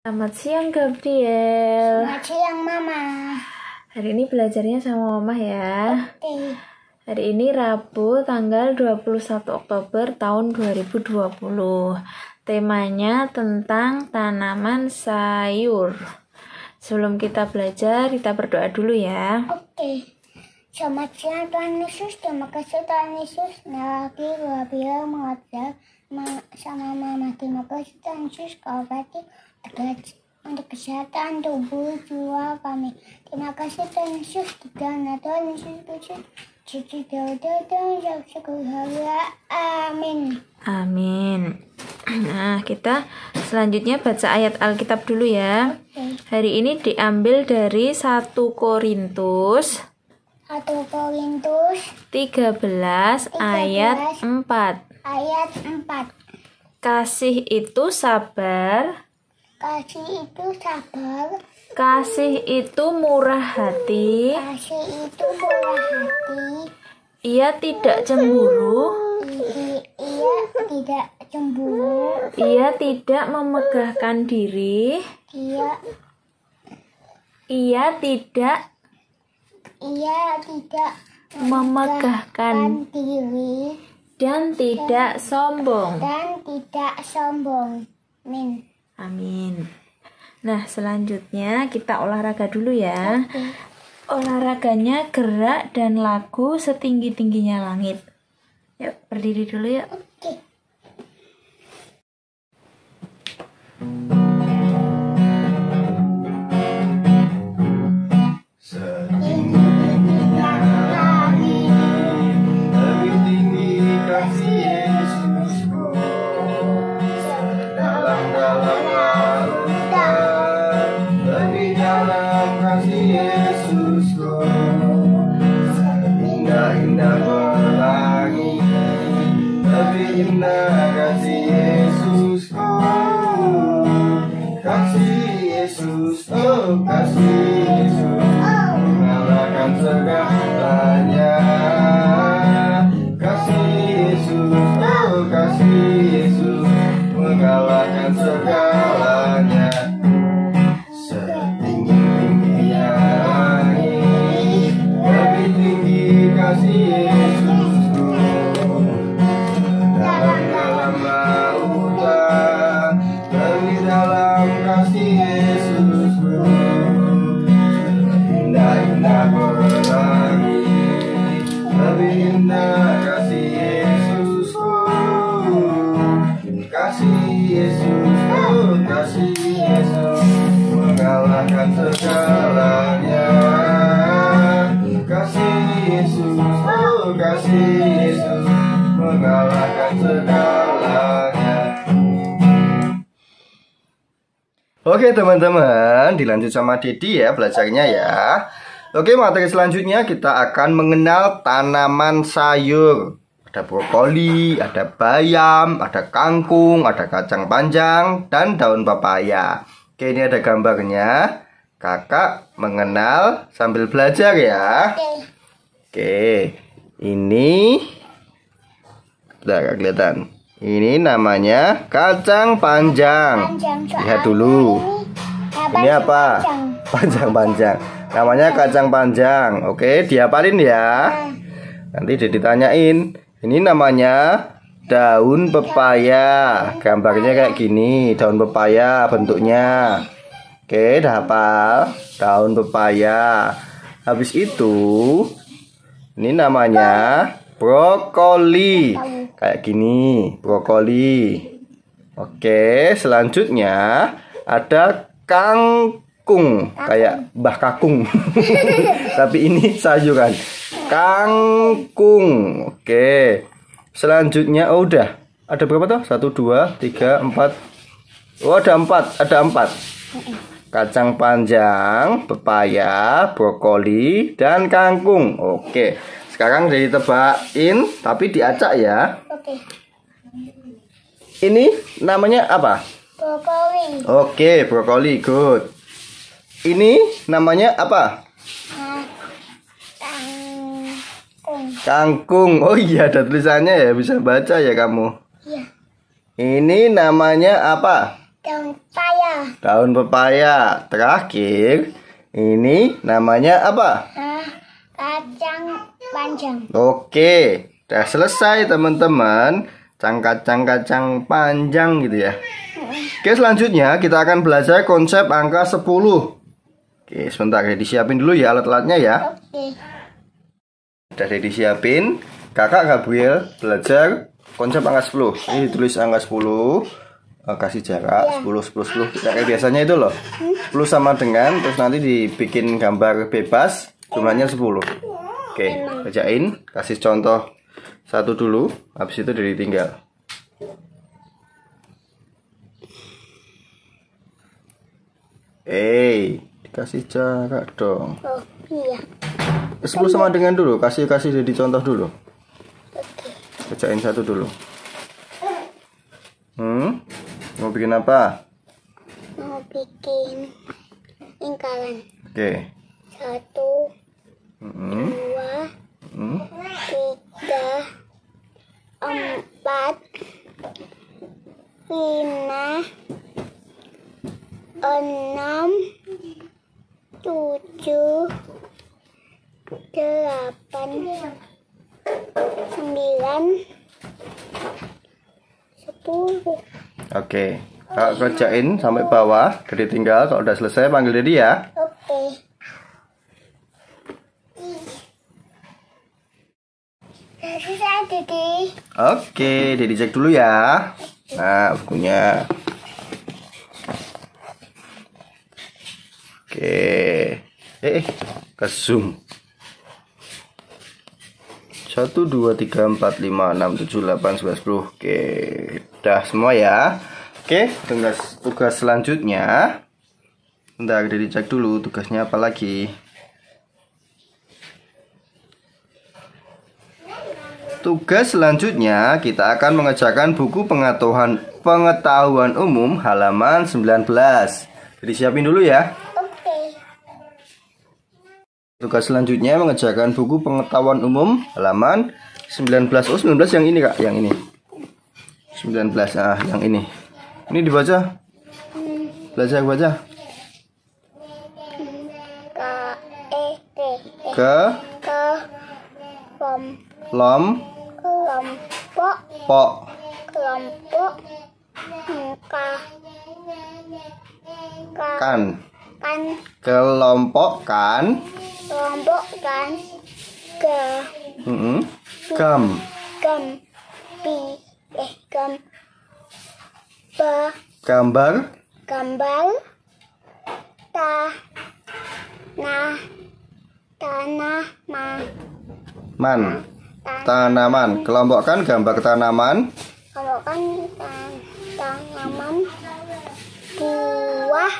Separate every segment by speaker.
Speaker 1: Selamat siang Gabriel.
Speaker 2: Selamat siang Mama.
Speaker 1: Hari ini belajarnya sama Mama ya.
Speaker 2: Oke.
Speaker 1: Hari ini Rabu tanggal 21 Oktober tahun 2020. Temanya tentang tanaman sayur. Sebelum kita belajar, kita berdoa dulu ya.
Speaker 2: Oke. Selamat siang Tuhan Yesus. Terima kasih Tuhan Yesus. Lagi Gabriel mengajar sama Mama. Terima kasih Tuhan Yesus. Kau berarti untuk kesehatan tubuh jiwa kami. Terima kasih Tuhan Yesus. Karena Tuhan Yesus Kristus. Amin.
Speaker 1: Amin. Nah, kita selanjutnya baca ayat Alkitab dulu ya.
Speaker 2: Oke.
Speaker 1: Hari ini diambil dari 1 Korintus
Speaker 2: 1 Korintus
Speaker 1: 13 ayat 4.
Speaker 2: ayat 4.
Speaker 1: Kasih itu sabar,
Speaker 2: Kasih itu sabar,
Speaker 1: kasih itu murah hati,
Speaker 2: kasih itu murah hati,
Speaker 1: ia tidak cemburu,
Speaker 2: ia tidak cemburu,
Speaker 1: ia tidak memegahkan diri, ia tidak memegahkan
Speaker 2: diri
Speaker 1: dan tidak sombong.
Speaker 2: Amin.
Speaker 1: Amin. Nah, selanjutnya kita olahraga dulu ya.
Speaker 2: Oke.
Speaker 1: Olahraganya gerak dan lagu setinggi-tingginya langit. Yuk, berdiri dulu yuk.
Speaker 2: Oke.
Speaker 3: Setinggi-tingginya langit, lebih tinggi kasih Yesusku. Dalam-dalam lautan, lebih dalam kasih Yesusku. Indah-indah pelangi, lebih indah kasih Yesusku. Kasih Yesus, oh kasih Yesus, mengalahkan segalanya. Kasih Yesus, oh kasih Yesus, mengalahkan segalanya. Setinggi-tingginya langit, lebih tinggi kasih Yesusku. Dalam-dalam lautan, lebih dalam kasih Yesusku. Indah-indah pelangi, lebih indah kasih Yesusku. Kasih Yesus, oh kasih Yesus, mengalahkan segalanya. Kasih Yesus, oh kasih Yesus, mengalahkan segalanya. Oke teman-teman, dilanjut sama Dedi ya belajarnya ya. Oke, materi selanjutnya kita akan mengenal tanaman sayur. Ada brokoli, ada bayam, ada kangkung, ada kacang panjang, dan daun pepaya. Oke, ini ada gambarnya. Kakak mengenal sambil belajar ya. Oke, ini tidak kelihatan. Ini namanya kacang panjang. Lihat dulu. Ini apa? Panjang-panjang. Namanya kacang panjang. Oke, dihafalin ya. Nanti ditanyain. Ini namanya daun pepaya. Gambarnya kayak gini, daun pepaya bentuknya. Oke, udah hafal? Daun pepaya. Habis itu, ini namanya brokoli. Kayak gini, brokoli. Oke, selanjutnya ada kangkung. Kayak Mbah Kakung. Tapi ini sayuran. Kangkung. Oke. Selanjutnya, oh udah. Ada berapa tuh? 1, 2, 3, 4. Oh, ada 4. Ada 4. Kacang panjang, pepaya, brokoli, dan kangkung. Oke. Sekarang jadi tebakin, tapi diacak ya.
Speaker 2: Oke.
Speaker 3: Ini namanya apa?
Speaker 2: Brokoli.
Speaker 3: Oke, brokoli, good. Ini namanya apa? Kangkung. Oh iya, ada tulisannya ya, bisa baca ya kamu.
Speaker 2: Iya.
Speaker 3: Ini namanya apa?
Speaker 2: Daun pepaya.
Speaker 3: Daun pepaya. Terakhir, ini namanya apa?
Speaker 2: Kacang panjang.
Speaker 3: Oke, udah selesai teman-teman. Kacang panjang gitu ya. Oke, selanjutnya kita akan belajar konsep angka 10. Oke, sebentar ya, disiapin dulu ya alat-alatnya ya.
Speaker 2: Oke.
Speaker 3: Udah disiapin. Kakak Gabriel belajar konsep angka 10. Ini ditulis angka 10. Kasih jarak 10. Kayak biasanya itu loh. 10 sama dengan, terus nanti dibikin gambar bebas, jumlahnya 10. Oke, kerjain. Kasih contoh satu dulu, habis itu ditinggal. Dikasih jarak dong.
Speaker 2: Oh iya.
Speaker 3: 10 sama dengan dulu, kasih jadi contoh dulu.
Speaker 2: Oke.
Speaker 3: Kerjain satu dulu. Mau bikin apa?
Speaker 2: Mau bikin lingkaran.
Speaker 3: Oke.
Speaker 2: 1, 2, 3, 4, 5, 6, 7, 8, 9, 10.
Speaker 3: Oke. Kakak kerjain sampai bawah, jadi tinggal. Kalau udah selesai panggil Dedi ya.
Speaker 2: Oke. Selesai, Didi.
Speaker 3: Oke, Dedi cek dulu ya. Nah, bukunya. Oke. Ke zoom. 1, 2, 3, 4, 5, 6, 7, 8, 11, 10. Oke, udah semua ya. Oke, tugas selanjutnya. Bentar, Dedi cek dulu tugasnya apa lagi. Tugas selanjutnya kita akan mengerjakan buku pengetahuan umum halaman 19. Jadi siapin dulu ya.
Speaker 2: Oke.
Speaker 3: Tugas selanjutnya mengerjakan buku pengetahuan umum halaman 19. Oh, 19 yang ini, Kak, yang ini. 19, yang ini. Ini dibaca. Belajar baca. Ke
Speaker 2: kelompok
Speaker 3: kelompokkan gambar tanaman. Kelompokkan gambar tanaman.
Speaker 2: Tanaman, buah,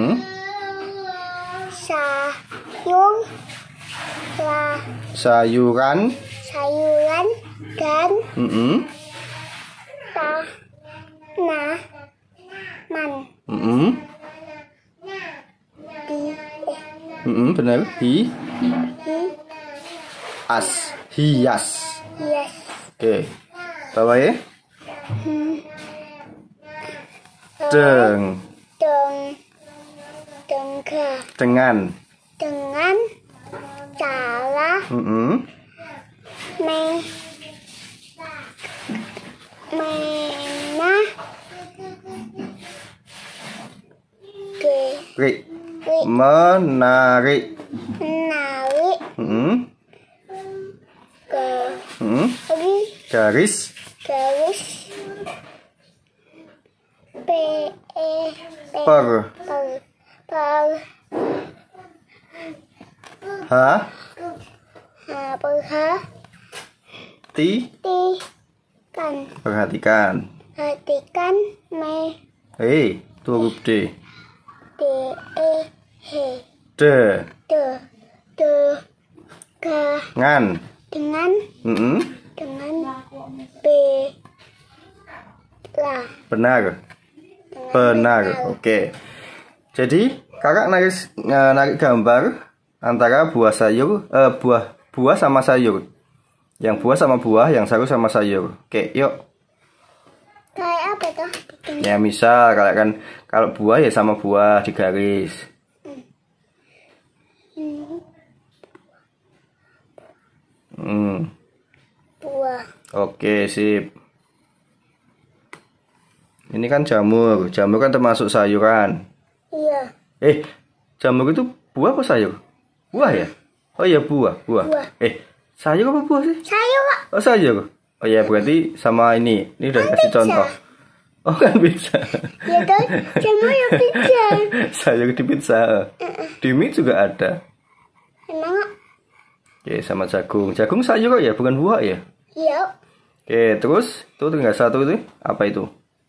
Speaker 3: sayuran dan tanaman. Benar. Hias. Oke. Bawah ya. Dengan cara menarik. Garis perhatikan. Itu huruf D. Dengan benar. Oke. Jadi kakak narik gambar antara buah sama sayur. Yang buah sama buah, yang sayur sama sayur. Oke, yuk.
Speaker 2: Kayak ada tuh bikin.
Speaker 3: Ya misal kalau buah ya sama buah digaris.
Speaker 2: Buah.
Speaker 3: Oke, sip. Ini kan jamur. Jamur kan termasuk sayuran.
Speaker 2: Iya.
Speaker 3: Jamur itu buah apa sayur? Buah ya? Oh iya, buah.
Speaker 2: Buah.
Speaker 3: Sayur apa buah sih?
Speaker 2: Sayur kok.
Speaker 3: Oh, sayur. Oh iya, berarti sama ini. Ini udah kasih contoh. Oh, kan pizza.
Speaker 2: Ya tuh, jamur yang pizza.
Speaker 3: Sayur di pizza. Di mie juga ada.
Speaker 2: Emang
Speaker 3: Oke, sama jagung. Jagung sayur kok ya, bukan buah ya?
Speaker 2: iya.
Speaker 3: Oke, terus itu tinggal satu itu. Apa itu?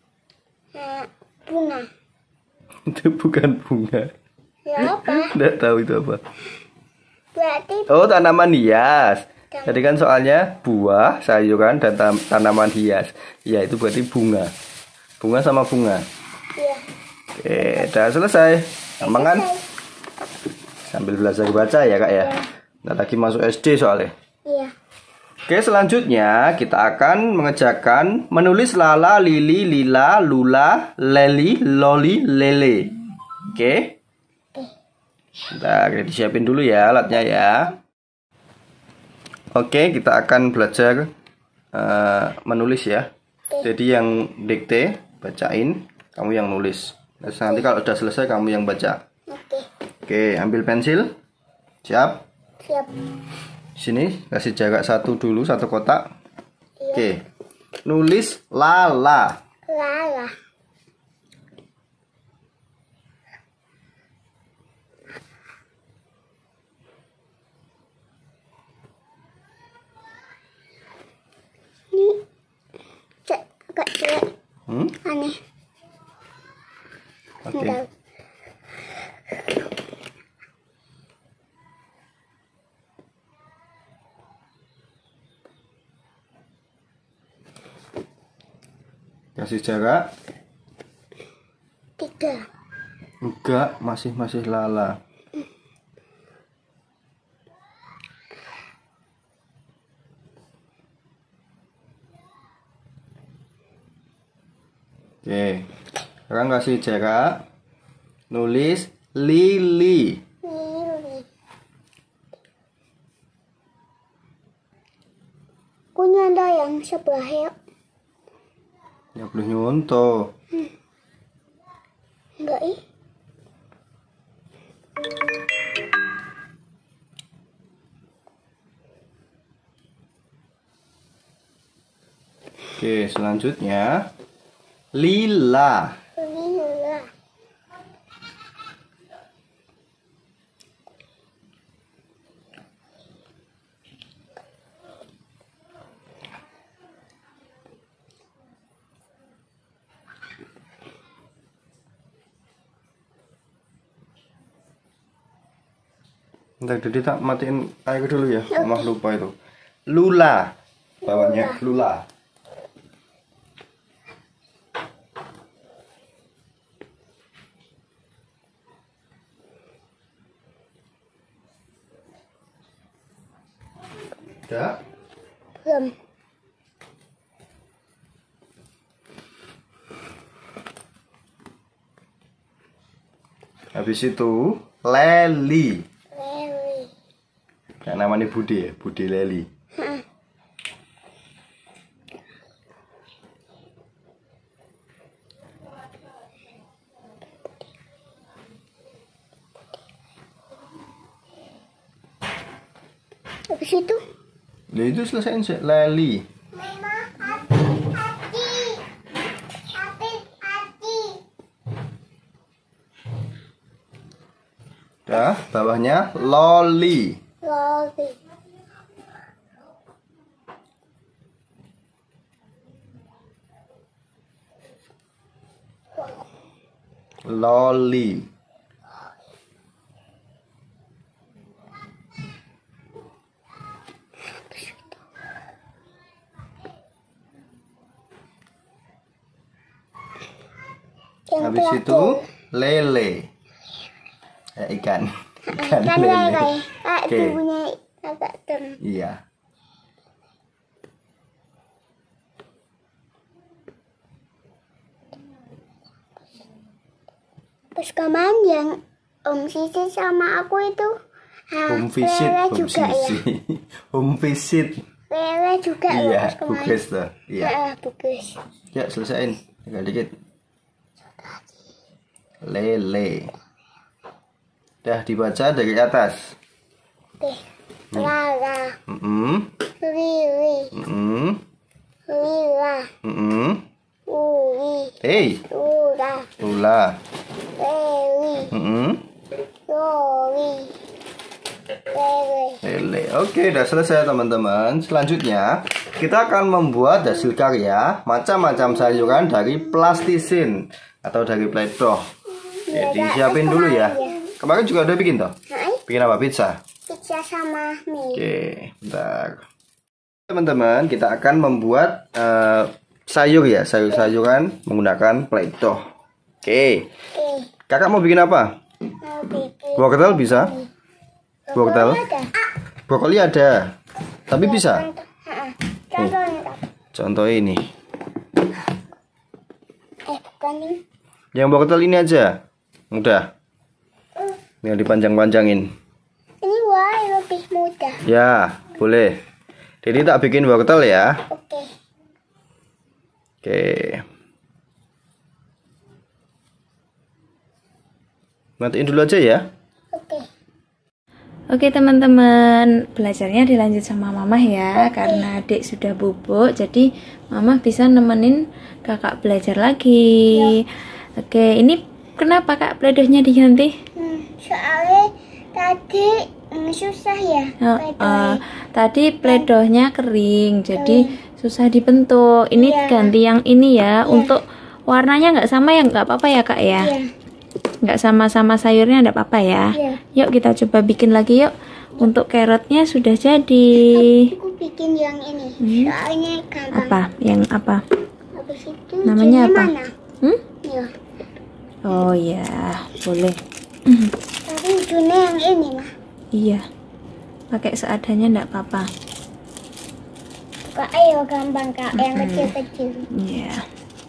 Speaker 2: Bunga.
Speaker 3: Itu bukan bunga.
Speaker 2: Ya apa?
Speaker 3: Nggak tahu itu apa.
Speaker 2: Berarti
Speaker 3: Oh, tanaman hias. Jadi kan soalnya buah, sayuran, dan tanaman hias. Ya, itu berarti bunga. Bunga sama bunga.
Speaker 2: iya.
Speaker 3: Oke, udah selesai. Gampang kan? Sambil belajar baca ya, Kak ya. Nah, lagi masuk SD soalnya.
Speaker 2: Iya.
Speaker 3: Oke, selanjutnya kita akan mengerjakan menulis lala, lili, lila, lula, leli, loli, lele. Oke? Bentar, disiapin dulu ya alatnya ya. Oke, kita akan belajar menulis ya. Jadi yang dikte, bacain, kamu yang nulis. Terus nanti kalau udah selesai kamu yang baca.
Speaker 2: Oke.
Speaker 3: Oke, ambil pensil. Siap?
Speaker 2: Siap.
Speaker 3: Sini kasih jarak satu dulu, satu kotak.
Speaker 2: Iya.
Speaker 3: Oke. Nulis lala.
Speaker 2: Lala. Ini agak jelek. Aneh.
Speaker 3: Oke.
Speaker 2: Bentar.
Speaker 3: Kasih jarak.
Speaker 2: 3.
Speaker 3: Enggak, masih lala. Oke. Sekarang kasih jarak. Nulis lili.
Speaker 2: Lili. Punya ada yang sebelah ya?
Speaker 3: Ya boleh nyontoh.
Speaker 2: Enggak ih.
Speaker 3: Oke, selanjutnya lila.
Speaker 2: Lila.
Speaker 3: Ntar Dede tak matiin air dulu ya. Mama lupa itu. Lula. Bawahnya lula. Udah?
Speaker 2: Belum.
Speaker 3: Habis itu leli.
Speaker 2: Lili.
Speaker 3: Yang namanya Budi ya, Budi Leli.
Speaker 2: Habis itu
Speaker 3: Nah, itu selesaiin sih, Leli. Udah, bawahnya loli.
Speaker 2: Loli.
Speaker 3: Loli.
Speaker 2: Yang
Speaker 3: Habis
Speaker 2: terakhir.
Speaker 3: itu lele. Ikan. Ikan
Speaker 2: Kan
Speaker 3: lele.
Speaker 2: lele.
Speaker 3: Oke.
Speaker 2: Tubuhnya agak tem.
Speaker 3: Iya.
Speaker 2: Pas kemarin yang Om Sisi sama aku itu
Speaker 3: Home visit,
Speaker 2: Lele
Speaker 3: home
Speaker 2: juga ya.
Speaker 3: sisi. Home visit.
Speaker 2: Lele juga loh
Speaker 3: Iya,
Speaker 2: pas kemarin.
Speaker 3: buges tuh. Iya.
Speaker 2: Buges.
Speaker 3: Ya, selesaiin. Tinggal dikit. Lele. Dah dibaca dari atas.
Speaker 2: Oke. Lala, Lili, Lila, Uli,
Speaker 3: Hey,
Speaker 2: Lula,
Speaker 3: Ula.
Speaker 2: Leli, Loli, Lele.
Speaker 3: Lele. Oke, udah selesai teman-teman. Selanjutnya, kita akan membuat hasil karya macam-macam sayuran dari plastisin atau dari play-doh. Jadi siapin dulu ya. Kemarin juga udah bikin toh? Bikin apa? Pizza?
Speaker 2: Pizza sama mie.
Speaker 3: Oke, bentar. Teman-teman, kita akan membuat sayur ya, sayur-sayuran menggunakan play-doh. Oke. Kakak mau bikin apa?
Speaker 2: Mau bikin
Speaker 3: Wortel bisa? Wortel?
Speaker 2: ada.
Speaker 3: Brokoli ada. Tapi bisa?
Speaker 2: Contohnya.
Speaker 3: Contoh ini.
Speaker 2: Bukan ini.
Speaker 3: Yang wortel ini aja. Udah. Tinggal dipanjang-panjangin.
Speaker 2: Ini lebih mudah.
Speaker 3: Ya, boleh. Jadi tak bikin wortel ya.
Speaker 2: Oke.
Speaker 3: Oke. Matiin dulu aja ya.
Speaker 2: Oke.
Speaker 1: Oke teman-teman, belajarnya dilanjut sama Mama ya. Karena adik sudah bubuk, jadi Mama bisa nemenin kakak belajar lagi. Oke, ini kenapa kak play-dohnya diganti?
Speaker 2: Soalnya tadi susah ya.
Speaker 1: Tadi play-dohnya kering, jadi susah dibentuk. Ini ganti yang ini ya. Untuk warnanya nggak sama ya, nggak apa-apa ya kak ya. Nggak sama-sama sayurnya nggak apa-apa ya. Yuk kita coba bikin lagi yuk. Untuk carrotnya sudah jadi.
Speaker 2: Aku bikin yang ini. Soalnya gampang.
Speaker 1: Apa? Yang apa?
Speaker 2: Habis itu
Speaker 1: Namanya apa?
Speaker 2: mana? Ya.
Speaker 1: Oh ya, boleh.
Speaker 2: Tapi ujungnya yang ini mah.
Speaker 1: Iya. Pakai seadanya nggak apa-apa.
Speaker 2: Kak, ayo gampang kak, yang kecil-kecil.
Speaker 1: Iya.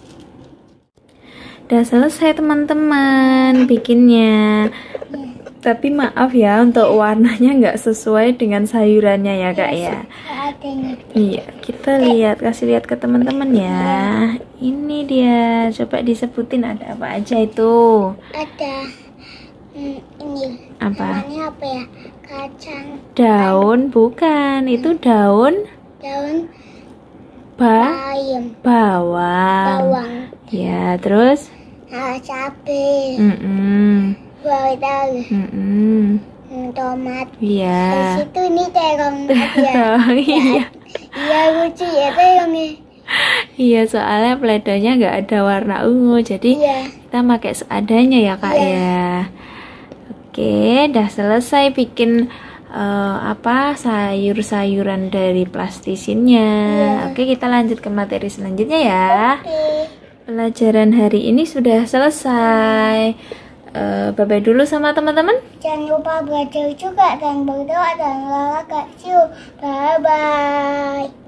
Speaker 1: Udah selesai teman-teman bikinnya. Tapi maaf ya, untuk warnanya nggak sesuai dengan sayurannya ya kak ya.
Speaker 2: Adanya.
Speaker 1: Iya, kita lihat, kasih lihat ke teman-teman ya. Ini dia, coba disebutin ada apa aja itu.
Speaker 2: Ada ini.
Speaker 1: Apa?
Speaker 2: Namanya apa ya? Kacang.
Speaker 1: Daun, bukan, itu daun
Speaker 2: Daun
Speaker 1: bawang.
Speaker 2: bawang.
Speaker 1: Ya, terus
Speaker 2: Cabai. Wortel. Tomat.
Speaker 1: Iya.
Speaker 2: Terus itu ini terong aja.
Speaker 1: Iya.
Speaker 2: Iya lucu ya terongnya.
Speaker 1: Iya, soalnya play-dohnya nggak ada warna ungu, jadi kita pakai seadanya ya kak ya. Oke, udah selesai bikin sayur-sayuran dari plastisinnya. Oke, kita lanjut ke materi selanjutnya ya. Pelajaran hari ini sudah selesai. Bye-bye dulu sama teman-teman.
Speaker 2: Jangan lupa belajar juga dan berdoa dan olahraga. Bye bye.